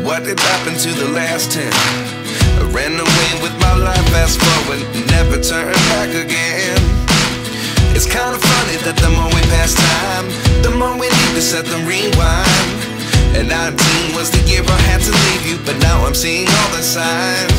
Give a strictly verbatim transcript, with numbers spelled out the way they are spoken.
what did happen to the last ten? I ran away with my life, fast forward, never turn back again. It's kinda funny that the more we pass time, the more we need to set the rewind. And nineteen was the year I had to leave you, but now I'm seeing all the signs.